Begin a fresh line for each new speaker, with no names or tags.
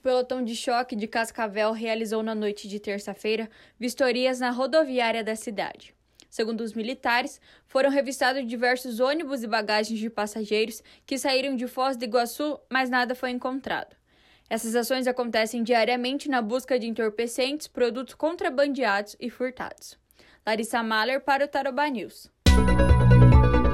pelotão de choque de Cascavel realizou na noite de terça-feira vistorias na rodoviária da cidade. Segundo os militares, foram revistados diversos ônibus e bagagens de passageiros que saíram de Foz do Iguaçu, mas nada foi encontrado. Essas ações acontecem diariamente na busca de entorpecentes, produtos contrabandeados e furtados. Larissa Mahler para o Tarobá News.